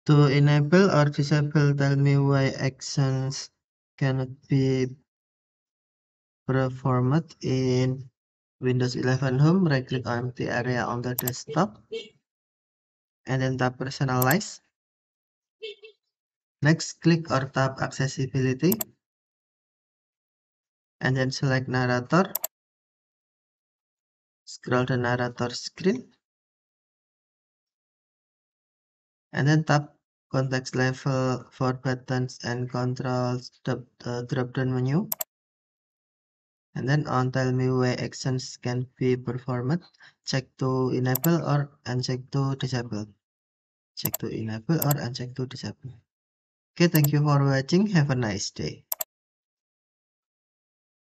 To enable or disable tell me why actions cannot be performed in Windows 11 Home, right click on the area on the desktop and then tap personalize. Next, click or tap accessibility and then select narrator. Scroll the narrator screen and then tap context level for buttons and controls drop down menu. And then on tell me why actions can be performed, check to enable or uncheck to disable. Check to enable or uncheck to disable. Okay, thank you for watching. Have a nice day.